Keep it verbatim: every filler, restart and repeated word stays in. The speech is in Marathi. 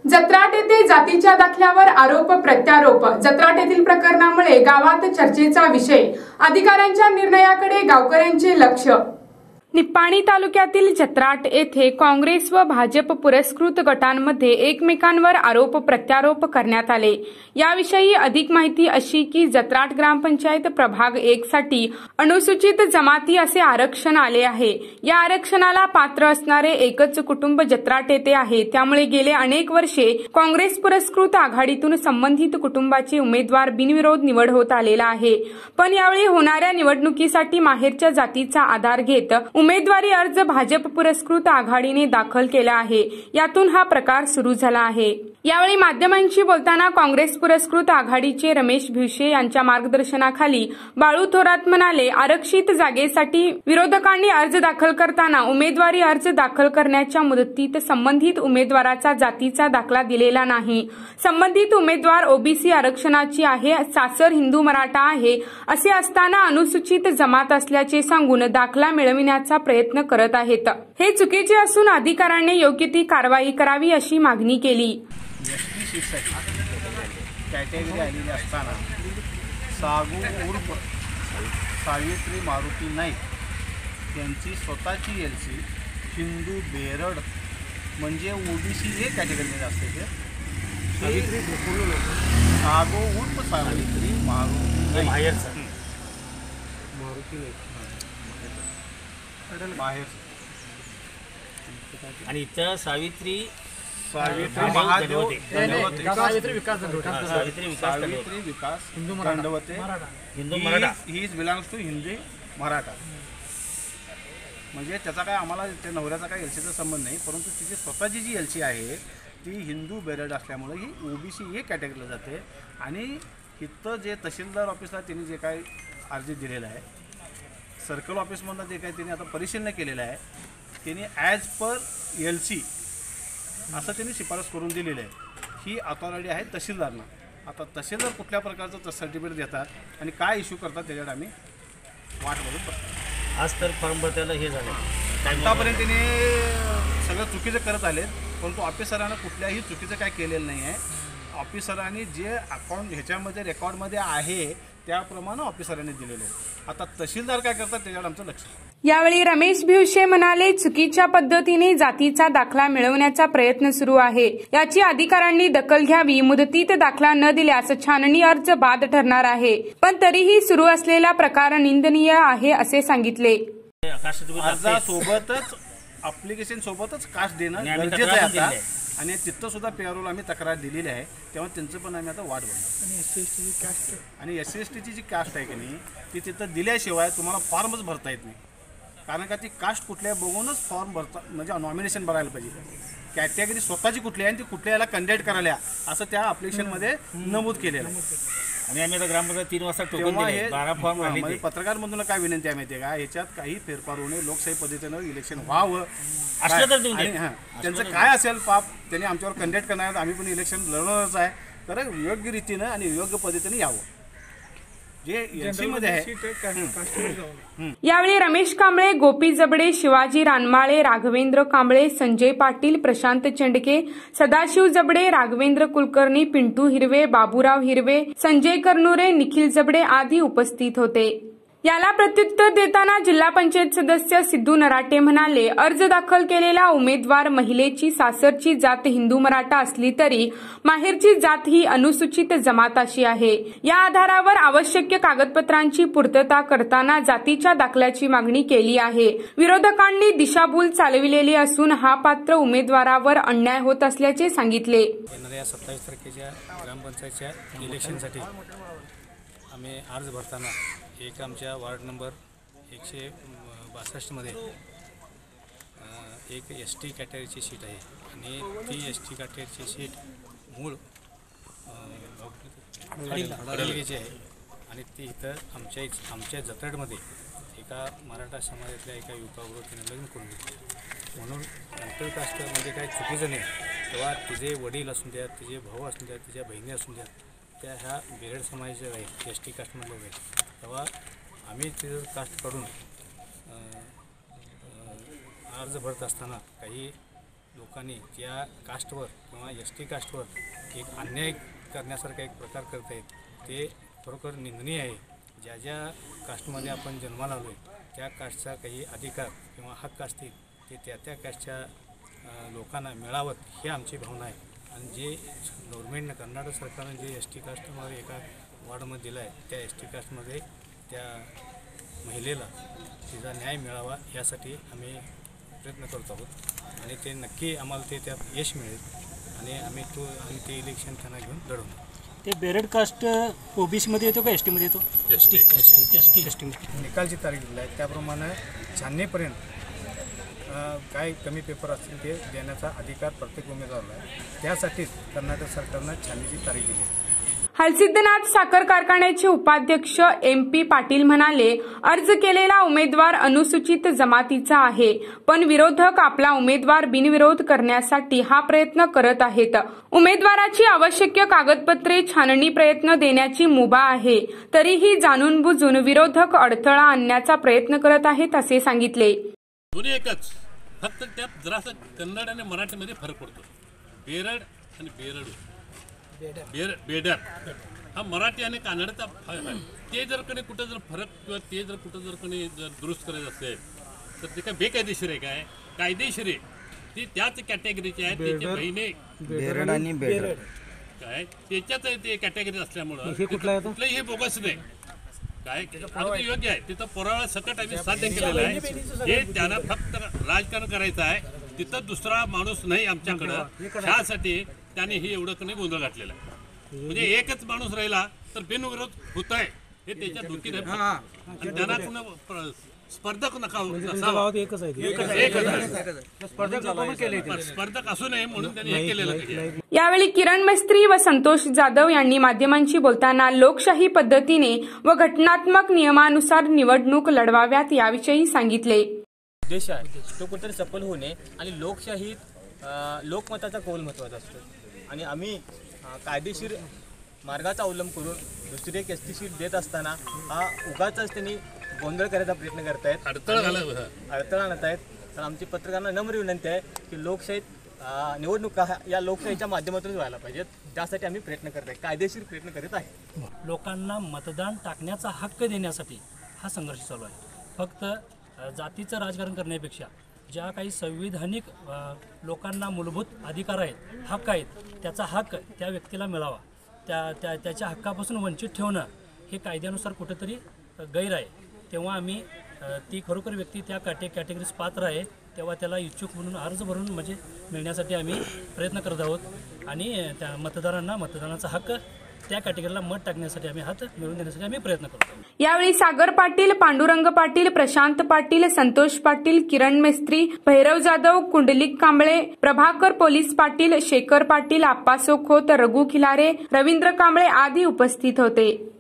जत्राट येथे जातीच्या दाखल्यावर आरोप प्रत्यारोप। जत्राट येथील प्रकरणामुळे गावात चर्चेचा विषय। अधिकाऱ्यांच्या निर्णयाकडे गावकऱ्यांचे लक्ष। निप्पाणी तालुक्यातील जत्राट येथे काँग्रेस व भाजप पुरस्कृत गटांमध्ये एकमेकांवर आरोप प्रत्यारोप करण्यात आले। याविषयी अधिक माहिती अशी की जत्राट ग्रामपंचायत प्रभाग एक साठी अनुसूचित जमाती असे आरक्षण आले आहे। या आरक्षणाला पात्र असणारे एकच कुटुंब जत्राट येथे आहे। त्यामुळे गेले अनेक वर्षे काँग्रेस पुरस्कृत आघाडीतून संबंधित कुटुंबाचे उमेदवार बिनविरोध निवड होत आलेला आहे। पण यावेळी होणाऱ्या निवडणुकीसाठी माहेरच्या जातीचा आधार घेत उमेदवारी अर्ज भाजप पुरस्कृत आघाडीने दाखल केला आहे। यातून हा प्रकार सुरू झाला आहे। यावेळी माध्यमांशी बोलताना काँग्रेस पुरस्कृत आघाडीचे रमेश भिवशे यांच्या मार्गदर्शनाखाली बाळू थोरात म्हणाले, आरक्षित जागेसाठी विरोधकांनी अर्ज दाखल करताना उमेदवारी अर्ज दाखल करण्याच्या मुदतीत संबंधित उमेदवाराचा जातीचा दाखला दिलेला नाही। संबंधित उमेदवार ओबीसी आरक्षणाची आहे, सासर हिंदू मराठा आहे असे असताना अनुसूचित जमात असल्याचे सांगून दाखला मिळविण्याचा प्रयत्न करत आहेत। हे चुकीचे असून अधिकाऱ्यांनी योग्य ती कारवाई करावी अशी मागणी केली। कॅटेगरी आलेली असताना सागू उर्फ सावित्री मारुती नाईक यांची स्वतःची एल सी हिंदू बेरड म्हणजे ओबीसी हे कॅटेगरीमध्ये असते। ते सावित्री सागू उर्फ सावित्री मारुती माहेर मारुती माहेर आणि इथं Savitri Savitri Mahadev Savitri Vikas Savitri Vikas Savitri Vikas Hindu Dandavate Hindu Maratha he is belongs to Hindi Maratha. म्हणजे त्याचा काय आम्हाला त्या नवऱ्याचा काय एलसीचा संबंध नाही, परंतु तिची स्वतःची जी एलसी आहे ती हिंदू बेरड असल्यामुळे ही ओबीसी हे कॅटेगरीला जाते। आणि इथं जे तहसीलदार ऑफिसला त्यांनी जे काय अर्ज दिलेला आहे, सर्कल ऑफिसमधनं जे काही त्यांनी आता परिशीलना केलेलं आहे, त्यांनी ॲज पर एल सी असं त्यांनी शिफारस करून दिलेली आहे। ही अथॉरिटी आहे तहसीलदारना। आता तहसीलदार कुठल्या प्रकारचं सर्टिफिकेट देतात आणि काय इश्यू करतात त्याच्याकडे आम्ही वाट बघून बसतो। आज तर फॉर्म भरताना हे झालं, आतापर्यंत त्यांनी सगळं चुकीचं करत आले, परंतु ऑफिसरांना कुठल्याही चुकीचं काय केलेलं नाही आहे। ऑफिसरांनी जे अकाउंट ह्याच्यामध्ये रेकॉर्डमध्ये आहे त्याप्रमाणे ऑफिसरांनी दिलेले आहे। आता तहसीलदार काय करतात त्याच्यावर आमचं लक्ष। यावेळी रमेश भिवशे म्हणाले, चुकीच्या पद्धतीने जातीचा दाखला मिळवण्याचा प्रयत्न सुरू आहे। याची अधिकाऱ्यांनी दखल घ्यावी। मुदतीत दाखला न दिल्यास छाननी अर्ज बाद ठरणार आहे। पण तरीही सुरू असलेला प्रकार निंदनीय आहे असे सांगितले। अर्जासोबतच ॲप्लिकेशन सोबतच कास्ट देणं गरजेचं आहे आता। आणि तिथं सुद्धा पेरोल आम्ही तक्रार दिलेली आहे, तेव्हा त्यांचं पण आम्ही आता वाट बघतो। आणि एस सी एस टीची कास्ट आणि एस सी एस टीची जी कास्ट आहे की नाही ती तिथं दिल्याशिवाय तुम्हाला फॉर्मच भरता येत नाही। कारण का ती कास्ट कुठल्या बघूनच फॉर्म भरता म्हणजे नॉमिनेशन भरायला पाहिजे। कॅटेगरी स्वतःची कुठली आहे आणि ती कुठल्या याला कॅन्डिडेट करायला असं त्या ॲप्लिकेशनमध्ये नमूद केलेलं आहे। आणि आम्ही आता ग्रामपंचायत तीन वाजता टोकन दिले, बारा फॉर्म आले। पत्रकारमधून काय विनंती आहे माहिती आहे का, याच्यात काही फेरफार होऊ नये, लोकशाही पद्धतीनं इलेक्शन व्हावं असलं तर देऊन हां त्यांचं काय असेल पाप त्यांनी आमच्यावर कॅन्डिडेट करणार, आम्ही पण इलेक्शन लढणारच आहे, तर योग्य रीतीनं आणि योग्य पद्धतीने यावं जे एनसीमध्ये आहे। यावेळी रमेश कांबळे, गोपी जबडे, शिवाजी रानमाळे, राघवेंद्र कांबळे, संजय पाटील, प्रशांत चंडके, सदाशिव जबडे, राघवेंद्र कुलकर्णी, पिंटू हिरवे, बाबूराव हिरवे, संजय करनुरे, निखिल जबडे आदी उपस्थित होते। याला प्रत्युत्तर देताना जिल्हा पंचायत सदस्य सिद्धू नराटे म्हणाले, अर्ज दाखल केलेला उमेदवार महिलेची सासरची जात हिंदू मराठा असली तरी माहेरची जात ही अनुसूचित जमाताशी आहे। या आधारावर आवश्यक कागदपत्रांची पूर्तता करताना जातीच्या दाखल्याची मागणी केली आहे। विरोधकांनी दिशाभूल चालविलेली असून हा पात्र उमेदवारावर अन्याय होत असल्याचे सांगितले। येणाऱ्या सत्तावीस तारखेच्या ग्रामपंचायतच्या इलेक्शनसाठी आम्ही अर्ज भरताना एक आमच्या वार्ड नंबर एकशे बासष्टमध्ये एक एस टी कॅटेगरीची सीट आहे आणि ती एस टी कॅटेगरीची सीट मूळ हडलगेची आहे आणि ती इथं आमच्या आमच्या जत्राटमध्ये एका मराठा समाजातल्या एका युवकाबरोबर तिने लग्न करून घेतलं। म्हणून आंतरकास्ट म्हणजे काही चुकीचं नाही, तेव्हा तिचे वडील असून द्या, तिचे भाऊ असून द्या, तिच्या बहिणी असून द्या, त्या ह्या बेरड समाजाच्या आहेत, एस टी कास्टमधल्या आहेत, तेव्हा आम्ही तिथं कास्ट काढून अर्ज भरत असताना काही लोकांनी ज्या कास्टवर किंवा एस टी कास्टवर एक अन्याय करण्यासारखा एक प्रकार करत आहेत ते खरोखर निंदनीय आहे. ज्या ज्या कास्टमध्ये आपण जन्माला आलो आहे त्या कास्टचा काही अधिकार किंवा हक्क असतील ते त्या त्या कास्टच्या लोकांना मिळावं ही आमची भावना आहे. आणि जे गव्हर्नमेंटनं कर्नाटक सरकारनं जे एस टी कास्टमध्ये एका वॉर्डमध्ये दिलं आहे त्या एस टी कास्टमध्ये त्या महिलेला तिचा न्याय मिळावा यासाठी आम्ही प्रयत्न करत आहोत आणि ते नक्की आम्हाला ते त्यात यश मिळेल आणि आम्ही तो आम्ही ते इलेक्शन त्यांना घेऊन लढवू. ते बेरड कास्ट ओबीसीमध्ये येतो का एस टीमध्ये येतो? S T S T S T S टीमध्ये निकालची तारीख दिली आहे त्याप्रमाणे छाननीपर्यंत काय कमी पेपर असतील ते देण्याचा अधिकार प्रत्येक उमेदवाराला आहे. त्यासाठीच कर्नाटक सरकारनं छाननीची तारीख दिली आहे. हलसिद्धनाथ साखर कारखान्याचे उपाध्यक्ष एम पी पाटील म्हणाले, अर्ज केलेला उमेदवार अनुसूचित जमातीचा आहे, पण विरोधक आपला उमेदवार बिनविरोध करण्यासाठी हा प्रयत्न करत आहेत. उमेदवाराची आवश्यक कागदपत्रे छाननी प्रयत्न देण्याची मुभा आहे, तरीही जाणून बुजून विरोधक अडथळा आणण्याचा प्रयत्न करत आहेत असे सांगितले. दोन्ही एकच, फक्त त्यात जरासा कन्नड आणि मराठीमध्ये फरक पडतो. बेरड आणि बेरड बेर बेडर हा मराठी आणि कानडचा ते जर कोणी कुठं जर फरक किंवा ते जर कुठं जर कोणी जर दुरुस्त करायचं असेल तर ते काय बेकायदेशीर आहे काय कायदेशीर आहे. ती त्याच कॅटेगरीची आहे. त्याच्या बहिणी बेरड आणि बेरड काय त्याच्याच ते कॅटेगरी असल्यामुळं कुठलंही हे बोगस नाही काय अगदी योग्य आहे. तिथं पोराळा सकट आम्ही साध्य केलेलं आहे. हे त्यांना फक्त राजकारण करायचं आहे. तिथं दुसरा माणूस नाही आमच्याकडं. त्यासाठी त्याने हे एवढं कमी गोंधळ घातलेला आहे. म्हणजे एकच माणूस राहिला तर बिनविरोध होत आहे हे त्याच्या डोकीत आहे. आणि त्यांना कुणा स्पर्धक नका स्पर्धक असू नये म्हणून त्यांनी हे केलेलं आहे. यावेळी किरण मिस्त्री व संतोष जाधव यांनी माध्यमांशी बोलताना लोकशाही पद्धतीने व घटनात्मक नियमानुसार निवडणूक लढवाव्यात याविषयी सांगितले. उद्देश आहे तो कुठेतरी सफल होणे आणि लोकशाहीत लोकमताचा कौल महत्त्वाचा असतो आणि आम्ही कायदेशीर मार्गाचा अवलंब करून दुसरी एक एस टी सीट देत असताना हा उगाचच त्यांनी गोंधळ करायचा प्रयत्न करतायत, अडथळा अडथळा आणत आहेत. तर आमची पत्रकारांना नम्र विनंती आहे की लोकशाहीत निवडणुका या लोकशाहीच्या माध्यमातूनच व्हायला पाहिजेत. त्यासाठी आम्ही प्रयत्न करत आहे, कायदेशीर प्रयत्न करीत आहे. लोकांना मतदान टाकण्याचा हक्क देण्यासाठी हा संघर्ष चालू आहे. फक्त जातीचं राजकारण करण्यापेक्षा ज्या काही संविधानिक लोकांना मूलभूत अधिकार आहेत, हक्क आहेत, त्याचा हक्क त्या व्यक्तीला मिळावा. त्या त्या त्याच्या हक्कापासून वंचित ठेवणं हे कायद्यानुसार कुठेतरी गैर आहे. तेव्हा आम्ही ती खरोखर व्यक्ती त्या कॅटे कॅटेगरीज पात्र आहे तेव्हा त्याला इच्छुक म्हणून अर्ज भरून म्हणजे मिळण्यासाठी आम्ही प्रयत्न करत आहोत आणि त्या मतदारांना मतदानाचा हक्क त्या कॅटेगरीला मत टाकण्यासाठी आम्ही हात मिळवून देण्यासाठी आम्ही प्रयत्न करतो. यावेळी सागर पाटील, पांडुरंग पाटील, प्रशांत पाटील, संतोष पाटील, किरण मिस्त्री, भैरव जाधव, कुंडलिक कांबळे, प्रभाकर पोलीस पाटील, शेखर पाटील, आप्पासो खोत, रघु खिलारे, रवींद्र कांबळे आदी उपस्थित होते.